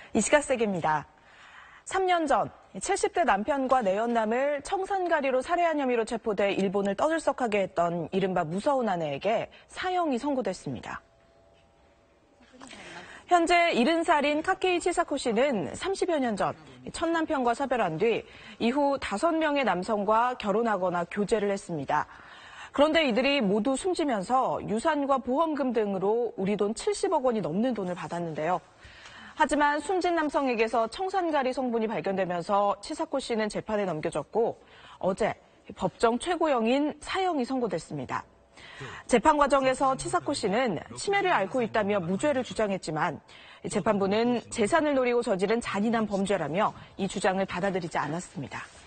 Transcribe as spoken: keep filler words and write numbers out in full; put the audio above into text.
이 시각 세계입니다. 삼 년 전 칠십 대 남편과 내연남을 청산가리로 살해한 혐의로 체포돼 일본을 떠들썩하게 했던 이른바 무서운 아내에게 사형이 선고됐습니다. 현재 일흔 살인 카케이 치사코 씨는 삼십여 년 전 첫 남편과 사별한 뒤 이후 다섯 명의 남성과 결혼하거나 교제를 했습니다. 그런데 이들이 모두 숨지면서 유산과 보험금 등으로 우리 돈 칠십억 원이 넘는 돈을 받았는데요. 하지만 숨진 남성에게서 청산가리 성분이 발견되면서 치사코 씨는 재판에 넘겨졌고 어제 법정 최고형인 사형이 선고됐습니다. 재판 과정에서 치사코 씨는 치매를 앓고 있다며 무죄를 주장했지만 재판부는 재산을 노리고 저지른 잔인한 범죄라며 이 주장을 받아들이지 않았습니다.